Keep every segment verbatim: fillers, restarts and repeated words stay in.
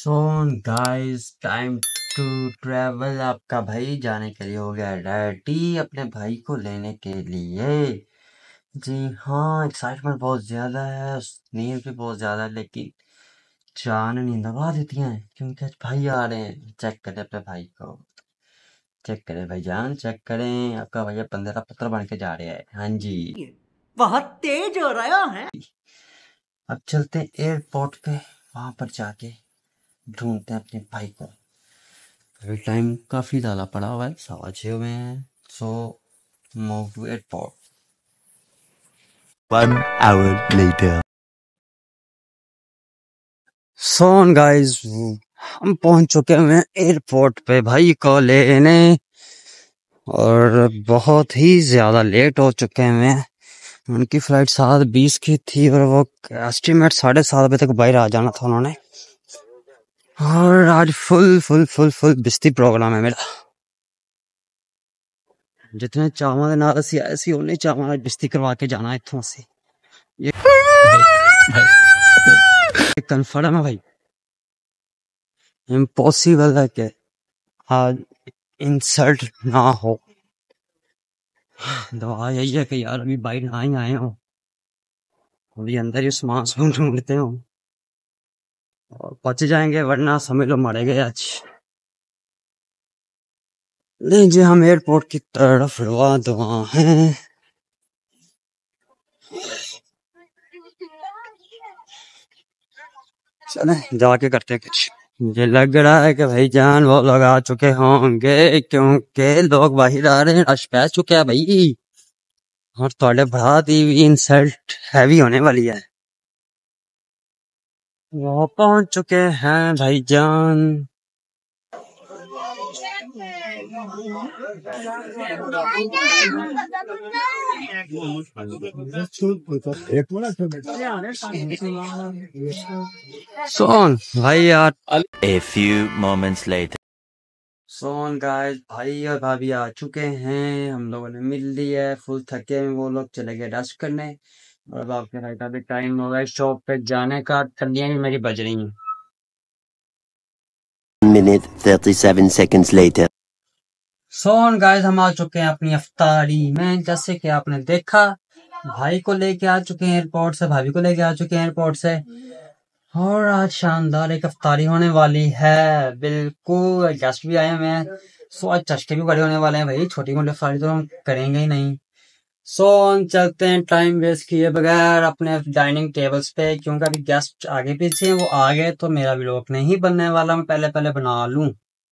So guys, time to travel. आपका भाई जाने के लिए हो गया रेडी अपने भाई को लेने के लिए। जी हाँ, एक्साइटमेंट बहुत ज़्यादा है, नींद भी बहुत ज़्यादा है, लेकिन जान नहीं दबा देती हैं क्योंकि आज भाई आ रहे हैं। चेक करें अपने भाई को, चेक करें भाईजान, चेक करें। आपका भैया पंद्रह पत्र बन के जा रहे हैं। हाँ जी, बहुत तेज हो रहा है। अब चलते हैं एयरपोर्ट पे, वहां पर जाके ढूंढते हैं अपने भाई को। अभी टाइम काफ़ी ज़्यादा पड़ा हुआ है, सवा छः हुए हैं। So move to airport. One hour later. So guys, हम पहुंच चुके हैं एयरपोर्ट पे भाई को लेने, और बहुत ही ज़्यादा लेट हो चुके हैं। उनकी फ्लाइट सात बीस की थी और वो एस्टिमेट साढ़े सात बजे तक बाहर आ जाना था उन्होंने। और आज फुल फुल फुल फुल बिस्ती प्रोग्राम है मेरा। जितने चावल नाल असी आए सी उन्ने चावल बिस्ती करवा के जाना इत्थों असी। ये कन्फर्म है भाई, इम्पॉसिबल है कि आज इंसल्ट ना हो। दवा यही है कि यार अभी बाहर ना ही आए हो, अभी अंदर ही सामान सामान ढूंढते हो और बच जाएंगे, वरना समझ लो मरे गए आज। नहीं जी, हम एयरपोर्ट की तरफ रवाना हैं। चले जाके करते हैं कुछ। मुझे लग रहा है कि भाईजान वो लोग आ चुके होंगे, क्योंकि लोग बाहर आ रहे हैं, रश पै चुके हैं भाई। और थोड़े भरा दी इंसल्ट हैवी होने वाली है। वो पहुंच चुके हैं भाईजान। सोन भाई यार, A few moments later. So guys, भाई और भाभी आ चुके हैं, हम लोगों ने मिल लिया है। फुल थके हैं वो लोग, चले गए रेस्ट करने। और अब आपके भाई का भी टाइम हो गया शॉप पे जाने का। ठंडियां भी मेरी बज रही हैं। Minute thirty-seven seconds later. So guys, हम आ चुके हैं अपनी अफ्तारी में। जैसे कि आपने देखा, भाई को लेके आ चुके हैं एयरपोर्ट से, भाभी को लेके आ चुके हैं एयरपोर्ट से। और आज शानदार एक अफ्तारी होने वाली है। बिल्कुल, गेस्ट भी आए हुए हैं। सो आज चश्के भी बड़े होने वाले हैं भाई, छोटी मोटी अफ्तारी तो हम करेंगे ही नहीं। सो हम चलते हैं टाइम वेस्ट किए बगैर अपने डाइनिंग टेबल्स पे, क्योंकि अभी गेस्ट आगे पीछे हैं। वो आ गए तो मेरा व्लॉग नहीं बनने वाला, मैं पहले पहले बना लूं।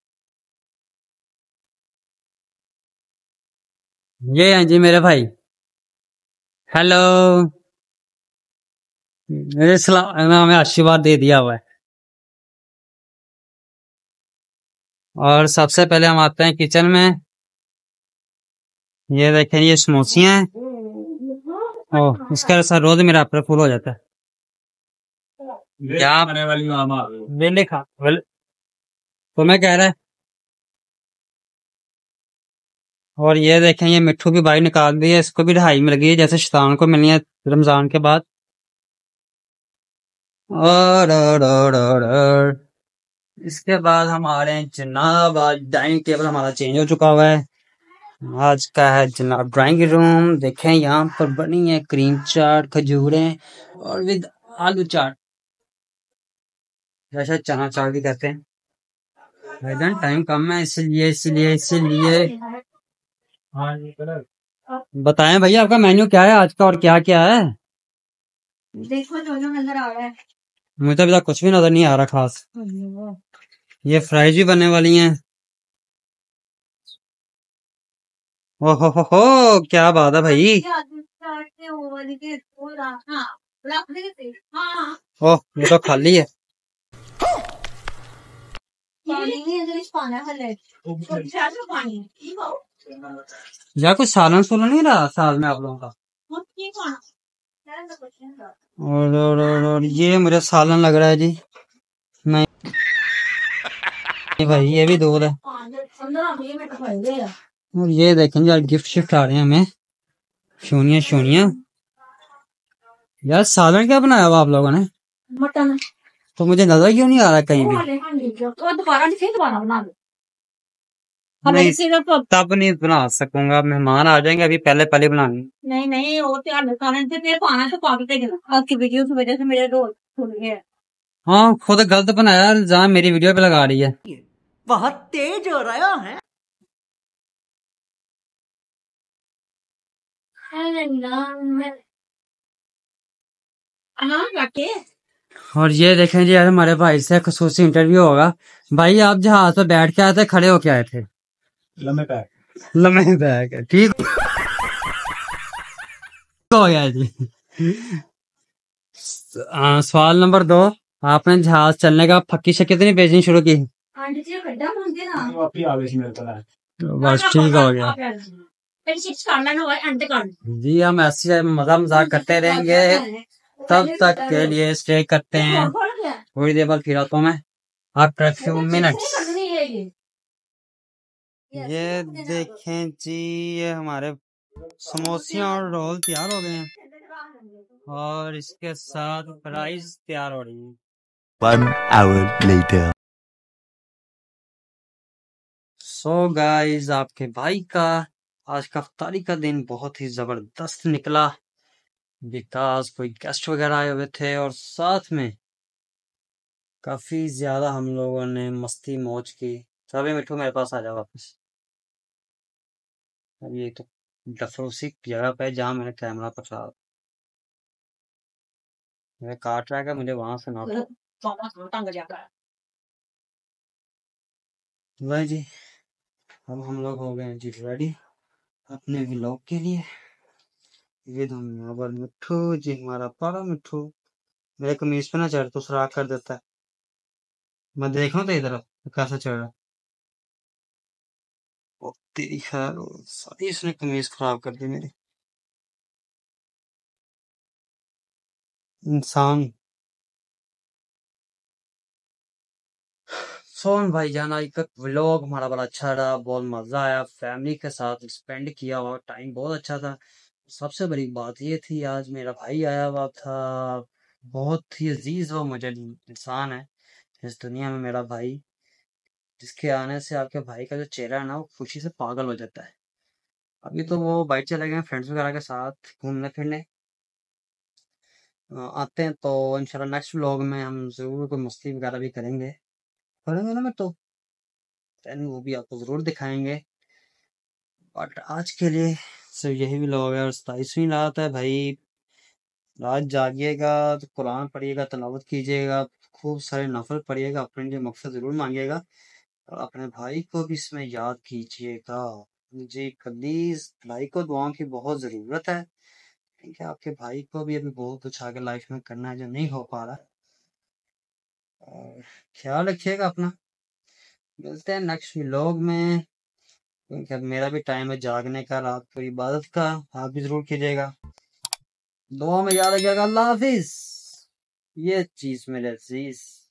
ये हैं जी मेरे भाई। हेलो, मेरे सलाम, हमें आशीर्वाद दे दिया हुआ है। और सबसे पहले हम आते हैं किचन में। ये देखें, ये समोसियां हैं। ओह, इसका ऐसा रोज मेरा अपना फुल हो जाता है। क्या बने वाली मामा वेले खा वेले। तो मैं कह रहा है, और ये देखें, ये मिट्ठू भी बाहर निकाल दी है, इसको भी ढाई में लगी है जैसे शैतान को मिलनी है रमजान के बाद। और, और, और, और, और। इसके बाद हम आ रहे हैं जनाब, आज डाइनिंग टेबल हमारा चेंज हो चुका हुआ है। आज का है जनाब ड्राइंग रूम। देखें, यहाँ पर बनी है क्रीम चाट, खजूरें और विद आलू चाट, जैसा चना चाट भी कहते हैं। मैडम टाइम कम है, इसलिए इसलिए इसलिए बताएं भैया, आपका मेन्यू क्या है आज का और क्या क्या है? देखो जो जो नजर आ रहा है। मुझे अभी तक कुछ भी नजर नहीं आ रहा खास। ये फ्राइज भी बनने वाली हैं। ओहो हो हो, क्या बात है भाई। ओह, ये तो खाली है। या कुछ सालन सोलन नहीं रहा साल में आप लोगों का? और, और, और, और ये मुझे सालन लग रहा है जी। नहीं भाई, ये भी दूध है। और ये देखें यार, गिफ्ट शिफ्ट आ रहे हैं हमें, शोनिया शोनिया। यार सालन क्या बनाया हुआ आप लोगों ने? मटन। तो मुझे नजर क्यों नहीं आ रहा कहीं भी? तो दोबारा नहीं, फिर दोबारा बना दो। नहीं, हमें सिर्फ तब नहीं बना सकूंगा, मेहमान आ जाएंगे, अभी पहले पहले बनानी। नहीं नहीं, वो तैयार कारण से तेरे पाना तो पागल थे आपकी वीडियो की वजह से मेरे रोल खुल गए। हाँ, खुद गलत बनाया, इल्जाम मेरी वीडियो पे लगा रही है। बहुत तेज हो रहा है। हाँ काटे। और ये देखें जी, यार हमारे भाई से खसूसी इंटरव्यू होगा। भाई आप जहाज पे बैठ के आए थे, खड़े होके आए थे? लम्बे पैक। लम्बे बैग है, ठीक हो गया जी। आ, सवाल नंबर दो, आपने जहाज चलने का फक्की से कितनी भेजनी शुरू की? आंटी जी खड्डा मांगते ना। वो अपनी आवेश में होता है। तो बस ठीक हो गया फिर शिक्ष कर लेना और अंत कर। जी। हम ऐसे मजा मजाक करते रहेंगे, तब तक के लिए स्टे करते हैं थोड़ी देर बाद फिर आता हूँ मैं, आफ्टर फ्यू मिनट्स। ये देखें जी, ये हमारे समोसे और रोल तैयार हो गए हैं और इसके साथ फ्राइज तैयार हो रही है। One hour later. So guys, आपके भाई का आज का इफ्तारी का दिन बहुत ही जबरदस्त निकला, बिकॉज कोई गेस्ट वगैरह आए हुए थे और साथ में काफी ज्यादा हम लोगों ने मस्ती मौज की। सभी मिठू मेरे पास आ जाओ वापस। अब ये तो डफरोसी जगह पे है जहाँ मैंने कैमरा पकड़ा, मैं काट रहा है, मुझे वहां से ना भाई जी। अब हम लोग हो गए हैं जी रेडी अपने व्लॉग के लिए। ये धन्यवाद मिठू जी, हमारा बड़ा मिठू मेरे कमीज पे ना चढ़ तो सुराख कर देता है। मैं देख रहा हूँ तेरी तरफ कैसा चढ़ रहा है। ओ तेरी खैर, सारी इसने कमीज खराब कर दी मेरी। इंसान। सोन भाई जान, आज का व्लॉग हमारा बड़ा अच्छा रहा, बहुत मजा आया, फैमिली के साथ स्पेंड किया हुआ टाइम बहुत अच्छा था। सबसे बड़ी बात ये थी, आज मेरा भाई आया हुआ था, बहुत ही अजीज वो मुझे इंसान है इस दुनिया में, मेरा भाई, जिसके आने से आपके भाई का जो चेहरा है ना, वो खुशी से पागल हो जाता है। अभी तो वो बाइक चले गए फ्रेंड्स वगैरह के साथ घूमने फिरने। अ, आते हैं तो इंशाल्लाह नेक्स्ट व्लॉग में हम जरूर कोई मस्ती वगैरह भी करेंगे करेंगे ना, मैं तो then वो भी आपको जरूर दिखाएंगे। बट आज के लिए सिर्फ यही व्लॉग है। और सताईसवीं रात है भाई, रात जागिएगा तो कुरान पढ़िएगा, तलावत कीजिएगा, खूब सारे नफल पढ़िएगा, अपने लिए मकसद जरूर मांगिएगा और अपने भाई को भी इसमें याद कीजिएगा। जी प्लीज, भाई को दुआओं की बहुत जरूरत है, क्योंकि आपके भाई को भी अभी बहुत कुछ आगे लाइफ में करना है जो नहीं हो पा रहा। और ख्याल रखिएगा अपना, मिलते हैं नेक्स्ट व्लॉग में, क्योंकि अब मेरा भी टाइम है जागने का, रात को इबादत का। आप भी जरूर कीजिएगा, दुआ में याद रखिएगा। अल्लाह हाफिज। ये चीज मेरे अजीज।